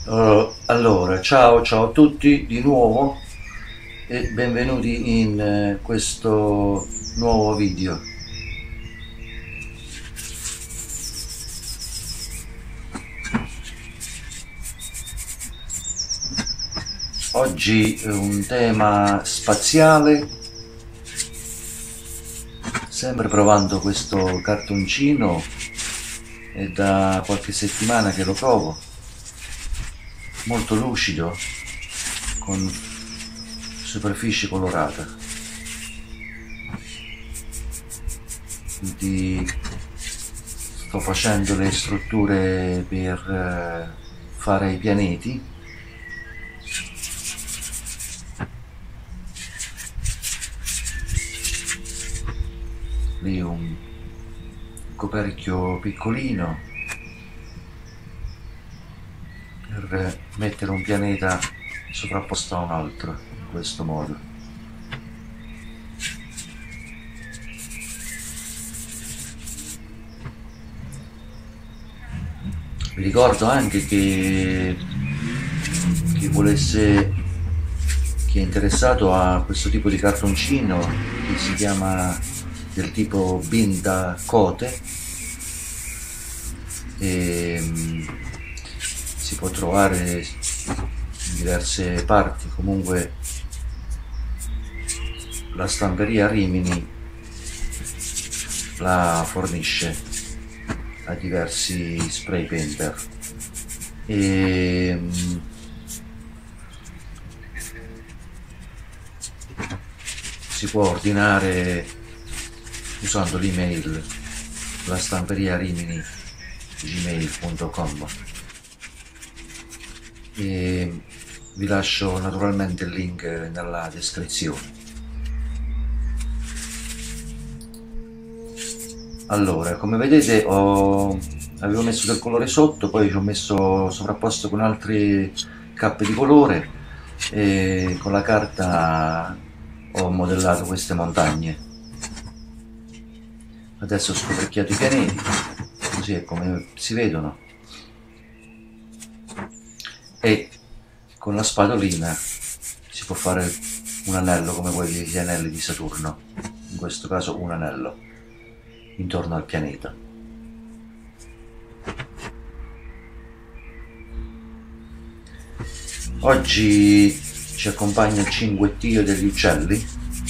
Allora, ciao a tutti di nuovo e benvenuti in questo nuovo video. Oggi un tema spaziale, sempre provando questo cartoncino, è da qualche settimana che lo provo, molto lucido, con superficie colorata. Quindi sto facendo le strutture per fare i pianeti. Lì un coperchio piccolino per mettere un pianeta sovrapposto a un altro in questo modo. Vi ricordo anche che chi è interessato a questo tipo di cartoncino, che si chiama del tipo Binda Cote, e si può trovare in diverse parti. Comunque la stamperia Rimini la fornisce a diversi spray painter e si può ordinare usando l'email la stamperia Rimini gmail.com, e vi lascio naturalmente il link nella descrizione. Allora, come vedete avevo messo del colore sotto, poi ci ho messo sovrapposto con altre cappe di colore e con la carta ho modellato queste montagne. Adesso ho scoperchiato i pianeti, così è come si vedono, e con la spadolina si può fare un anello come gli anelli di Saturno, in questo caso un anello intorno al pianeta. Oggi ci accompagna il cinguettio degli uccelli,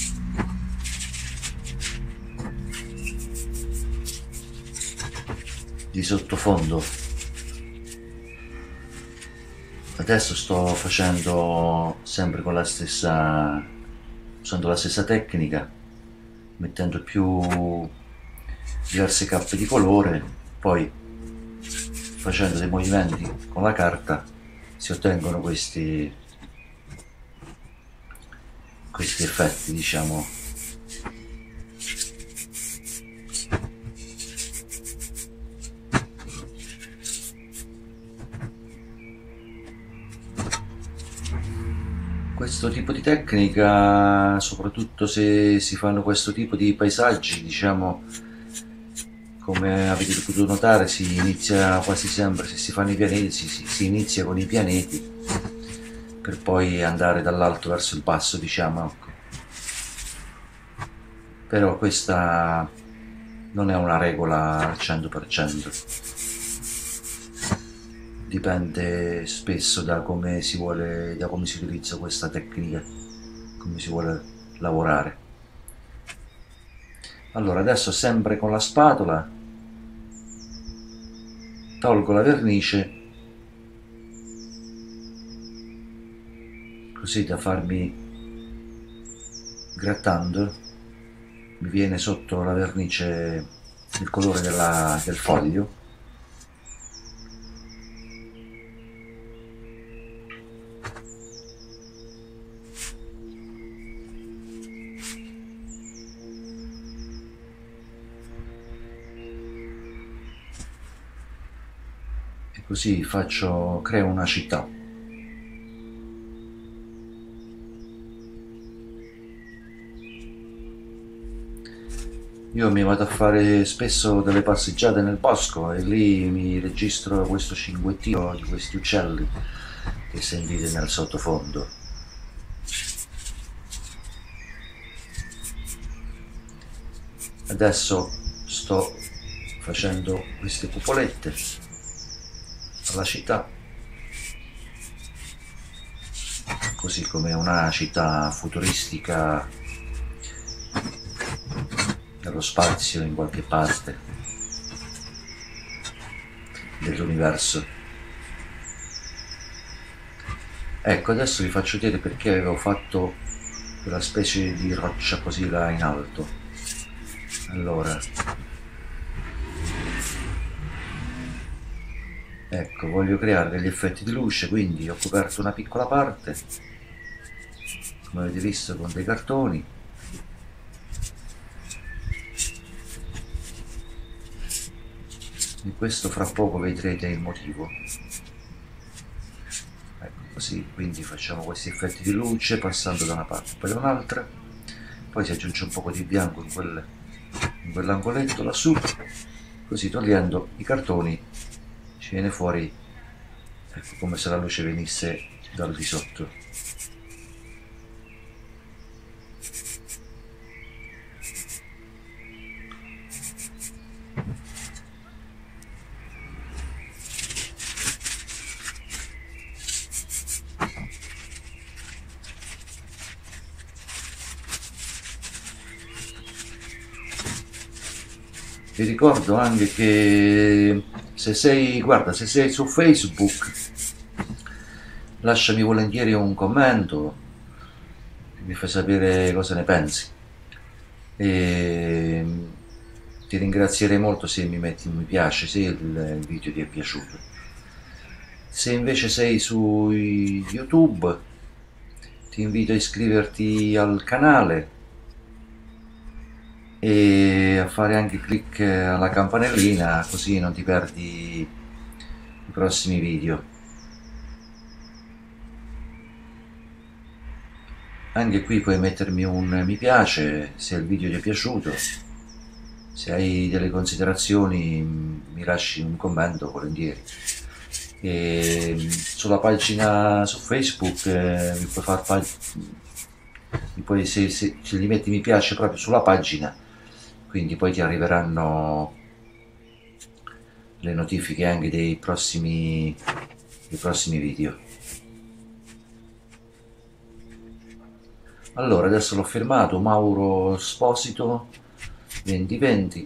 di sottofondo. Adesso sto facendo sempre con usando la stessa tecnica, mettendo diverse cappe di colore, poi facendo dei movimenti con la carta si ottengono questi effetti, diciamo. Questo tipo di tecnica, soprattutto se si fanno questo tipo di paesaggi, diciamo, come avete potuto notare, si inizia quasi sempre, se si fanno i pianeti, si inizia con i pianeti per poi andare dall'alto verso il basso, diciamo. Però questa non è una regola al 100%, dipende spesso da come si utilizza questa tecnica, come si vuole lavorare. Allora, adesso sempre con la spatola tolgo la vernice, così da farmi, grattando, mi viene sotto la vernice il colore del foglio. E così creo una città. Io mi vado a fare spesso delle passeggiate nel bosco e lì mi registro questo cinguettio di questi uccelli che sentite nel sottofondo. Adesso sto facendo queste cupolette alla città, così come una città futuristica nello spazio in qualche parte dell'universo. Ecco, adesso vi faccio vedere perché avevo fatto quella specie di roccia così là in alto. Allora, ecco, voglio creare degli effetti di luce, quindi ho coperto una piccola parte, come avete visto, con dei cartoni. Di questo fra poco vedrete il motivo. Ecco, così, quindi facciamo questi effetti di luce passando da una parte poi da un'altra, poi si aggiunge un po' di bianco in quell'angoletto lassù, così togliendo i cartoni ci viene fuori, ecco, come se la luce venisse dal di sotto. Vi ricordo anche che se sei su Facebook, lasciami volentieri un commento, mi fai sapere cosa ne pensi. E ti ringrazierei molto se mi metti un mi piace, se il video ti è piaciuto. Se invece sei su YouTube, ti invito a iscriverti al canale e a fare anche clic alla campanellina, così non ti perdi i prossimi video. Anche qui puoi mettermi un mi piace se il video ti è piaciuto, se hai delle considerazioni mi lasci un commento volentieri. E sulla pagina su Facebook mi puoi far se gli metti mi piace proprio sulla pagina, quindi poi ti arriveranno le notifiche anche dei prossimi video. Allora, adesso l'ho firmato Mauro Esposito 2020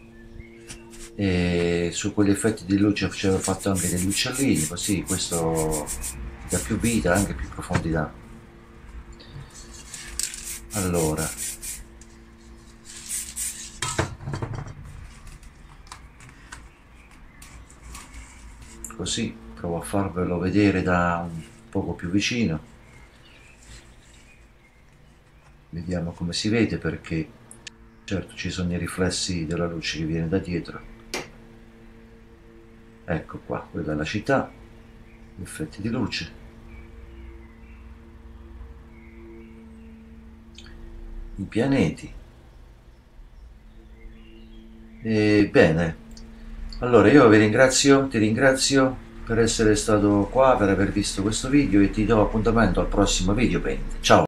e su quegli effetti di luce ci avevo fatto anche degli uccellini, così questo dà più vita, anche più profondità. Allora, così provo a farvelo vedere da un poco più vicino, vediamo come si vede, perché certo ci sono i riflessi della luce che viene da dietro. Ecco qua, quella è la città, gli effetti di luce, i pianeti. E bene, allora io ti ringrazio per essere stato qua, per aver visto questo video e ti do appuntamento al prossimo video paint. Ciao!